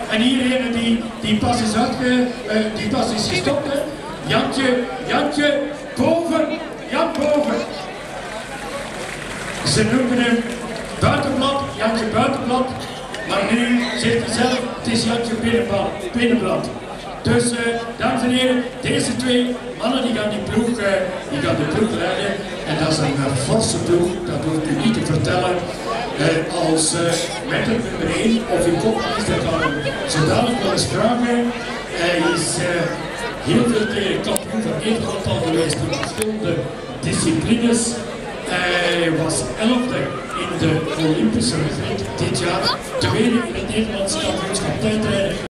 En iedereen die pas is die pas is gestopt. Hè. Jantje, boven, Jan boven. Ze noemen hem buitenblad, Jantje buitenblad. Maar nu zegt hij zelf, het is Jantje binnenblad. Dus, dames en heren, deze twee mannen die gaan de ploeg leiden. En dat is een forse ploeg, dat hoef ik u niet te vertellen. Als met het nummer 1 of in kop is dat al zodanig wel eens vragen. Hij is heel veel keer kampioen van Nederland al geweest in verschillende disciplines. Hij was 11e in de Olympische rit dit jaar, tweede in het Nederlandse kampioenschap tijdrijden.